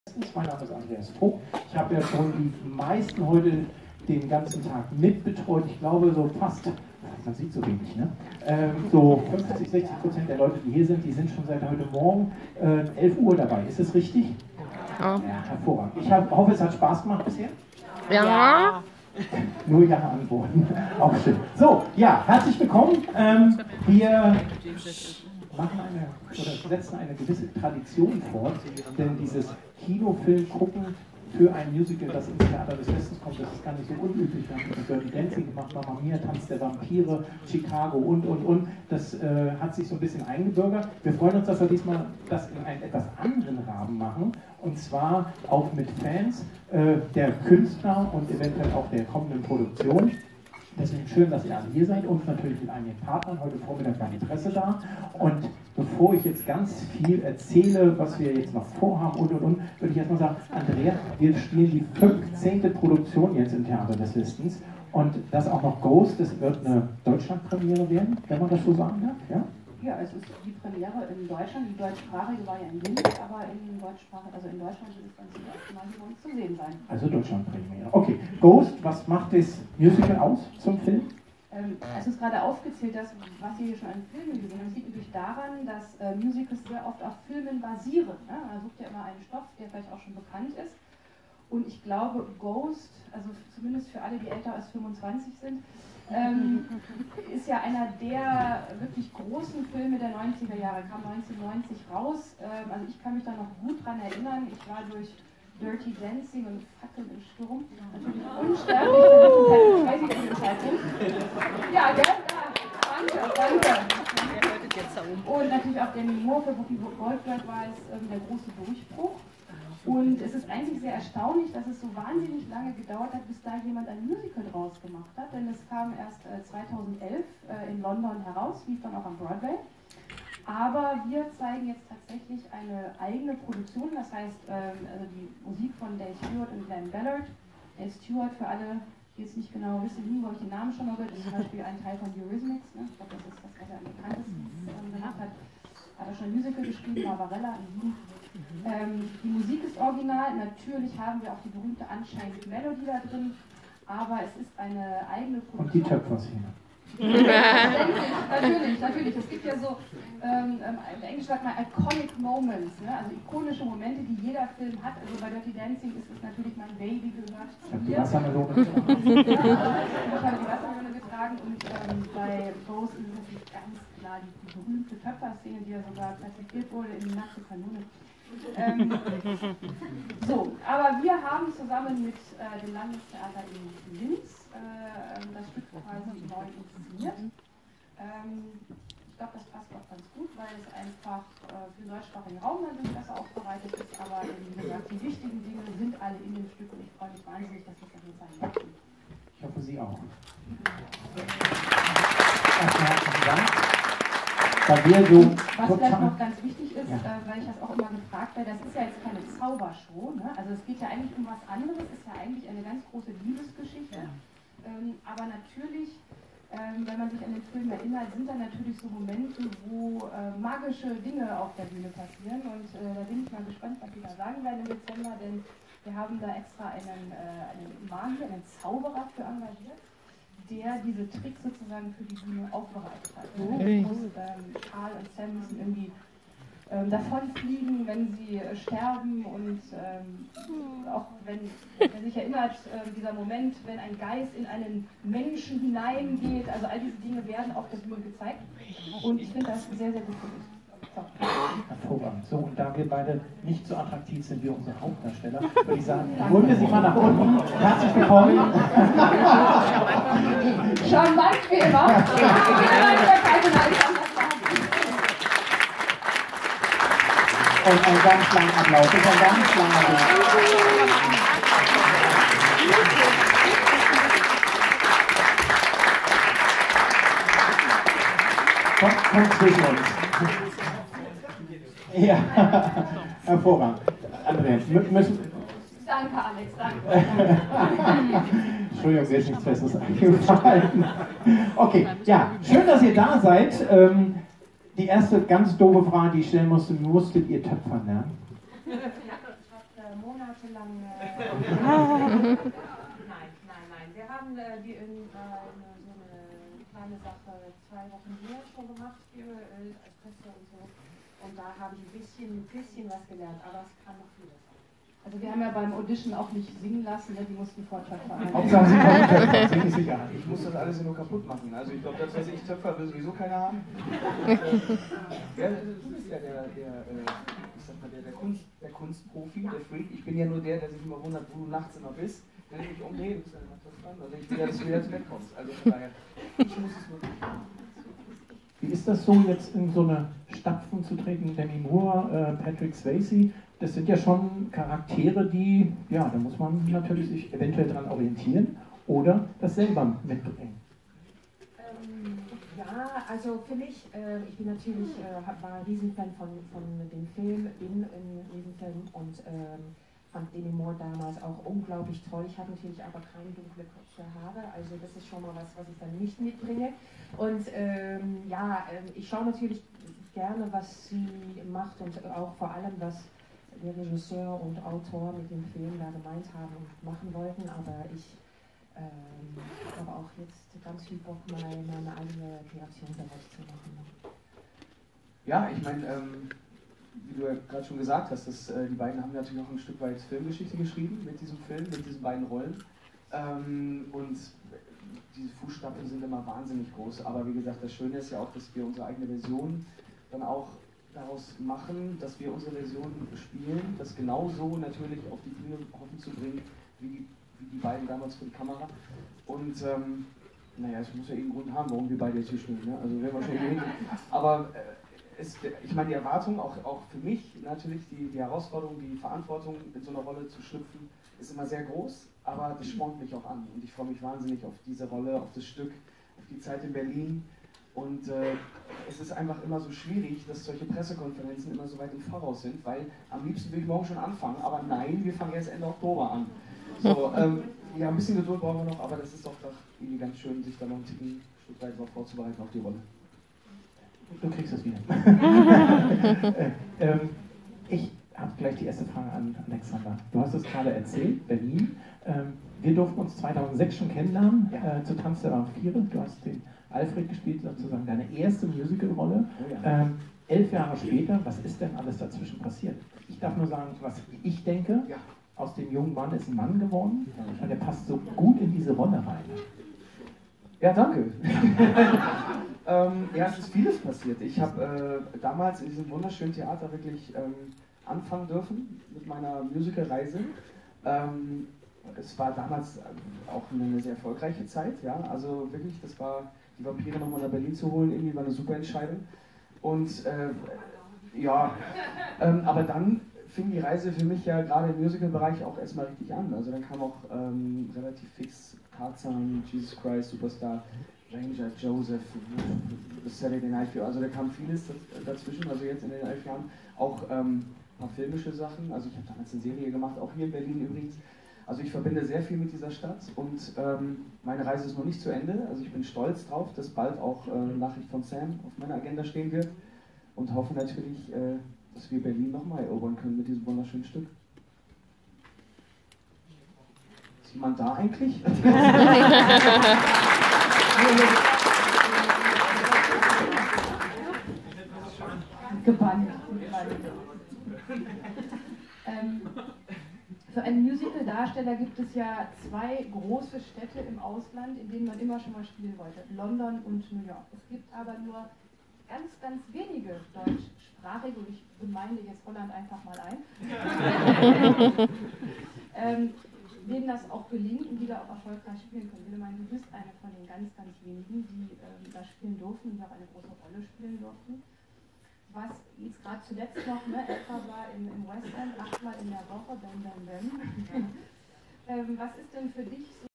Mein Name ist Andreas Vogt. Ich habe ja schon die meisten heute den ganzen Tag mitbetreut. Ich glaube, so fast, man sieht so wenig, ne? So 50–60% der Leute, die hier sind, die sind schon seit heute Morgen 11 Uhr dabei. Ist das richtig? Ja. Ja, hervorragend. Ich hoffe, es hat Spaß gemacht bisher. Ja. Nur ja antworten. Auch schön. So, ja, herzlich willkommen. Wir machen setzen eine gewisse Tradition fort, denn dieses Kinofilm gucken für ein Musical, das ins Theater des Westens kommt, das ist gar nicht so unüblich. Wir haben Dirty Dancing gemacht, Mamma Mia, Tanz der Vampire, Chicago und. Das hat sich so ein bisschen eingebürgert. Wir freuen uns, dass wir diesmal das in einen etwas anderen Rahmen machen, und zwar auch mit Fans der Künstler und eventuell auch der kommenden Produktion. Deswegen schön, dass ihr alle hier seid, und natürlich mit einigen Partnern. Heute Vormittag war die Presse da. Und bevor ich jetzt ganz viel erzähle, was wir jetzt noch vorhaben würde ich erstmal sagen, Andrea, wir spielen die 15. Produktion jetzt im Theater des Westens. Und das auch noch Ghost, das wird eine Deutschlandpremiere werden, wenn man das so sagen darf, ja? Ja, es ist die Premiere in Deutschland. Die deutschsprachige war ja in Linz, aber in Deutschland wird es dann zum ersten Mal hier uns zu sehen sein. Also Deutschlandpremiere. Okay, Ghost, was macht das Musical aus zum Film? Es ist gerade aufgezählt, was ihr hier schon an Filmen gesehen habt. Es liegt natürlich daran, dass Musicals sehr oft auf Filmen basieren. Ne? Man sucht ja immer einen Stoff, der vielleicht auch schon bekannt ist. Und ich glaube, Ghost, also zumindest für alle, die älter als 25 sind, ist ja einer der wirklich großen Filme der 90er Jahre, kam 1990 raus. Also ich kann mich da noch gut dran erinnern. Ich war durch Dirty Dancing und Fackeln im Sturm natürlich unsterblich. Ich weiß nicht, wie das heißt. Ja, gell? Danke. Und natürlich auch Demi Moore für Whoopi Goldberg war es der große Durchbruch. Und es ist eigentlich sehr erstaunlich, dass es so wahnsinnig lange gedauert hat, bis da jemand ein Musical draus gemacht hat. Denn es kam erst 2011 in London heraus, lief dann auch am Broadway. Aber wir zeigen jetzt tatsächlich eine eigene Produktion, das heißt also die Musik von Dave Stewart und Glenn Ballard. Dave Stewart, für alle, die jetzt nicht genau wissen, wo ich den Namen schon mal gehört, ist zum Beispiel ein Teil von Eurythmics. Ne? Ich glaube, das ist das, was er am bekanntesten gemacht hat. Hat er schon ein Musical geschrieben, Barbarella in Wien. Die Musik ist original, natürlich haben wir auch die berühmte Unchained Melody da drin, aber es ist eine eigene Produktion. Und die Töpferszene. Natürlich. Es gibt ja so, im Englisch sagt man iconic moments, ne? Also ikonische Momente, die jeder Film hat. Also bei Dirty Dancing ist es natürlich mein Baby gehört zu mir. Die Wassermelone. Ich habe die Wassermelone getragen, und bei Ghost ist es natürlich ganz klar die berühmte Töpferszene, die ja sogar klassifiziert wurde in die nackte Kanone. So, aber wir haben zusammen mit dem Landestheater in Linz das Stück quasi neu inszeniert. Ich glaube, das passt auch ganz gut, weil es einfach für den deutschsprachigen Raum natürlich besser aufbereitet ist, aber wie gesagt, die wichtigen Dinge sind alle in dem Stück, und ich freue mich wahnsinnig, dass wir das hier zeigen können. Ich hoffe, Sie auch. Herzlichen Dank. Was vielleicht noch ganz wichtig ist, weil ich das auch immer gefragt werde, das ist ja jetzt keine Zaubershow, ne? Also es geht ja eigentlich um was anderes, ist ja eigentlich eine ganz große Liebesgeschichte, aber natürlich, wenn man sich an den Film erinnert, sind da natürlich so Momente, wo magische Dinge auf der Bühne passieren, und da bin ich mal gespannt, was Sie da sagen werden im Dezember, denn wir haben da extra einen Magier, einen Zauberer für engagiert, der diese Tricks sozusagen für die Bühne aufbereitet hat. Karl und Sam müssen irgendwie davonfliegen, wenn sie sterben, und auch wenn sich erinnert, dieser Moment, wenn ein Geist in einen Menschen hineingeht, also all diese Dinge werden auf der Bühne gezeigt, und ich finde das sehr, sehr gut gelöst. So. Hervorragend. So, und da wir beide nicht so attraktiv sind wie unsere Hauptdarsteller, würde ich sagen, holen wir Sie mal nach unten. Herzlich willkommen. Charmant wie immer. Und einen ganz langen Applaus. Das ist ein ganz langer Applaus. Kommt zwischen uns. Ja, hervorragend. Andreas, müssen... Danke, Alex, danke. Entschuldigung, mir ist nichts Besseres eingefallen. Okay, ja, schön, dass ihr da seid. Die erste ganz doofe Frage, die ich stellen musste: Musstet ihr Töpfern lernen? monatelang. Nein. Wir haben so eine kleine Sache 2 Wochen hier schon gemacht für als Presse und so. Und da habe ich ein bisschen was gelernt, aber es kann noch vieles. Also wir haben ja beim Audition auch nicht singen lassen, ne? Die mussten Vortrag verhalten. Hauptsache Sie kommen können, ziemlich sicher. Ich muss das alles nur kaputt machen. Also ich glaube, das, was ich töpfer, will sowieso keiner haben. Ja, du bist ja der Kunstprofi, der Freak. Ich bin ja nur der sich immer wundert, wo du nachts immer bist. Wenn ich mich umdrehe, bist du dann dran. Also ich will ja, dass du wieder ins Bett kommst. Also von daher, ich muss es nur machen. Wie ist das so, jetzt in so eine Stapfen zu treten? Demi Moore, Patrick Swayze, das sind ja schon Charaktere, die, ja, da muss man natürlich sich eventuell dran orientieren oder das selber mitbringen. Ja, also für mich, ich bin natürlich, war ein Riesenfan von dem Film, bin ein Riesenfan und fand Demi Moore damals auch unglaublich toll. Ich habe natürlich aber keine dunkle kurze Haare, also das ist schon mal was ich dann nicht mitbringe. Und ich schaue natürlich gerne, was sie macht und auch vor allem, was der Regisseur und Autor mit dem Film da gemeint haben und machen wollten, aber ich habe auch jetzt ganz viel Bock, meine eigene Kreation daraus zu machen. Ja, ich meine, wie du ja gerade schon gesagt hast, die beiden haben natürlich auch ein Stück weit Filmgeschichte geschrieben mit diesem Film, mit diesen beiden Rollen. Und diese Fußstapfen sind immer wahnsinnig groß, aber wie gesagt, das Schöne ist ja auch, dass wir unsere eigene Version dann auch daraus machen, dass wir unsere Version spielen, das genauso natürlich auf die Bühne hoffen zu bringen, wie die beiden damals für die Kamera. Und es muss ja irgendeinen Grund haben, warum wir beide jetzt hier spielen. Ne? Also werden wir schon hinkriegen. Aber ich meine, die Erwartung, auch für mich natürlich, die Herausforderung, die Verantwortung, in so einer Rolle zu schlüpfen, ist immer sehr groß, aber das spornt mich auch an. Und ich freue mich wahnsinnig auf diese Rolle, auf das Stück, auf die Zeit in Berlin. Und es ist einfach immer so schwierig, dass solche Pressekonferenzen immer so weit im Voraus sind, weil am liebsten will ich morgen schon anfangen, aber nein, wir fangen erst Ende Oktober an. So, ja, ein bisschen Geduld brauchen wir noch, aber das ist doch irgendwie ganz schön, sich da noch ein Stück weit drauf vorzubereiten auf die Rolle. Du kriegst es wieder. Ich habe gleich die erste Frage an Alexander. Du hast es gerade erzählt, Berlin. Wir durften uns 2006 schon kennenlernen, zu Tanz der Vampire. Du hast den Alfred gespielt, sozusagen deine erste Musicalrolle. Oh ja. 11 Jahre später, was ist denn alles dazwischen passiert? Ich darf nur sagen, was ich denke, Ja. aus dem jungen Mann ist ein Mann geworden und der passt so gut in diese Rolle rein. Ja, danke. Ja, es ist vieles passiert. Ich habe damals in diesem wunderschönen Theater wirklich anfangen dürfen mit meiner Musical-Reise. Es war damals auch eine sehr erfolgreiche Zeit, ja, also wirklich, das war, die Vampire nochmal nach Berlin zu holen, irgendwie war eine super Entscheidung. Und aber dann fing die Reise für mich ja gerade im Musical-Bereich auch erstmal richtig an. Also dann kam auch relativ fix Tarzan, Jesus Christ, Superstar, Ranger, Joseph, Saturday Night Fever, also da kam vieles dazwischen, also jetzt in den 11 Jahren auch ein paar filmische Sachen, also ich habe damals eine Serie gemacht, auch hier in Berlin übrigens. Also ich verbinde sehr viel mit dieser Stadt und meine Reise ist noch nicht zu Ende, also ich bin stolz drauf, dass bald auch Nachricht von Sam auf meiner Agenda stehen wird und hoffe natürlich, dass wir Berlin nochmal erobern können mit diesem wunderschönen Stück. Ist jemand da eigentlich? Gebannt. Für einen Musical-Darsteller gibt es ja 2 große Städte im Ausland, in denen man immer schon mal spielen wollte: London und New York. Es gibt aber nur ganz, ganz wenige deutschsprachige, und ich bemeine jetzt Holland einfach mal ein, denen das auch gelingt und die da auch erfolgreich spielen können. Ich meine, du bist eine von den ganz, ganz wenigen, die da spielen durften und auch eine große Rolle spielen durften. Was jetzt gerade zuletzt noch, etwa war im West End 8-mal in der Woche, Bam Bam Bam. Was ist denn für dich so